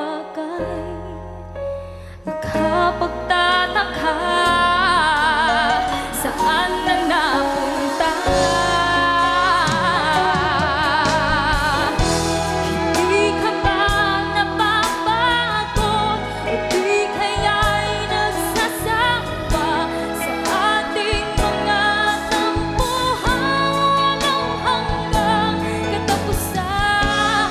bagay nakapagtataka, saan na napunta? Hindi ka ba napapagod o di kaya'y nagsasama sa ating mga tampuhan hanggang katapusan?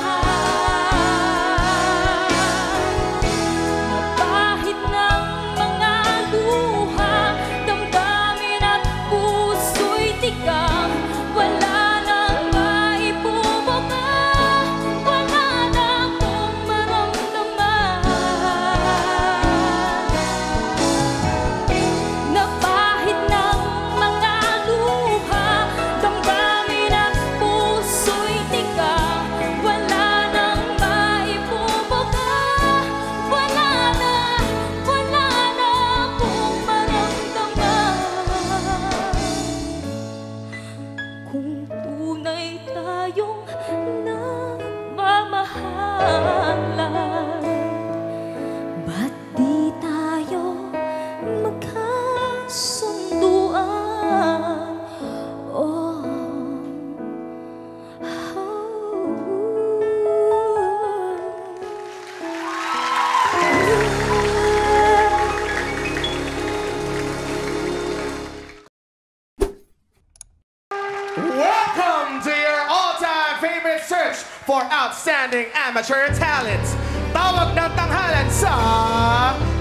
Napahid ng mga luha, damdamin at puso'y tigang, wala nang maibubuka, wala na akong maramdaman. Napahid ng mga luha, damdamin at puso'y tigang, wala nang maibubuka, wala na akong maramdaman. Kung tunay tayong nagmamahalan, ba't di tayo magkasunduan? Oh, Welcome to your all-time favorite search for outstanding amateur talents. Tawag ng tanghalan sa